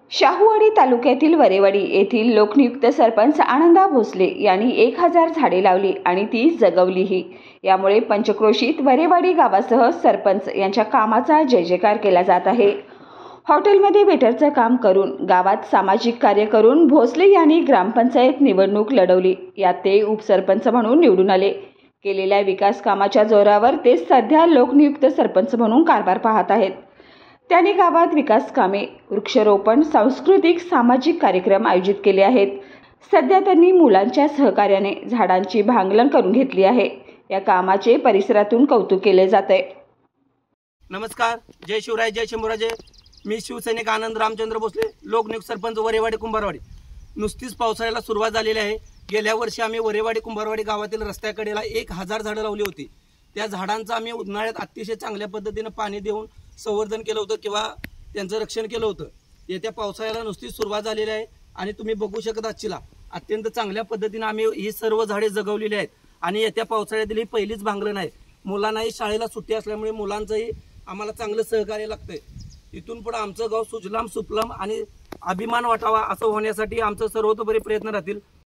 शाहूवाडी तालुक्यातील वरेवाडी येथील लोकनियुक्त सरपंच आनंदा भोसले यांनी 1000 झाडे लावली आणि ती जगवलीही। यामुळे पंचक्रोशीत वरेवाडी गावासह सरपंच यांच्या कामाचा जयजयकार केला जात आहे। हॉटेलमध्ये वेटरचं काम करून गावात सामाजिक कार्य करून भोसले यांनी ग्रामपंचायत निवडणूक लढवली। यात ते उपसरपंच म्हणून निवडून आले। केलेल्या विकास कामाच्या जोरावर ते सध्या लोकनियुक्त सरपंच म्हणून कारभार पाहत आहेत। त्यांनी गावात विकास कामे, वृक्षारोपण, सांस्कृतिक सामाजिक कार्यक्रम आयोजित केले आहेत। सध्या त्यांनी मुलांच्या सहकार्याने झाडांची भांगलन करून घेतली आहे। या कामाचे परिसरातून कौतुक केले जाते। नमस्कार, जय शिवराय, जय शंभूराजे। मी शिवसैनिक आनंद रामचंद्र भोसले, लोकनियुक्त सरपंच वरेवाडी कुंभारवाडी। नुसतीच पावसाळ्याला सुरुवात झालेली आहे। गेल्या वर्षी आम्ही वरेवाडी कुंभारवाडी गावातील रस्त्याकडेला 1000 झाडं लावली होती। त्या झाडांचं आम्ही उन्हाळ्यात अतिशय चांगल्या पद्धतीने पाणी देऊन संवर्धन केलं होतं किंवा त्यांचं रक्षण केलं होतं। येत्या पावसाळ्याला नुसतीच सुरुवात झालेली आहे आणि तुम्ही बघू शकत आजचीला अत्यंत चांगल्या पद्धतीने आम्ही ही सर्व झाडे जगवलेली आहेत आणि येत्या पावसाळ्यातील ही पहिलीच भांगलन आहे। मुलांनाही शाळेला सुट्टी असल्यामुळे मुलांचंही आम्हाला चांगलं सहकार्य लागतंय। इथून पुढे आमचं गाव सुजलाम सुफलाम आणि अभिमान वाटावा असं होण्यासाठी आमचं सर्वतोपरी प्रयत्न राहतील।